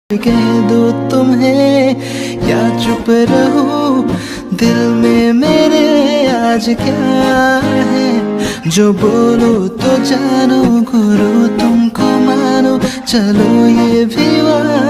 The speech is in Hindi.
कह दो तुम्हें या चुप रहो, दिल में मेरे आज क्या है। जो बोलो तो जानो, गुरु तुमको मानो, चलो ये भी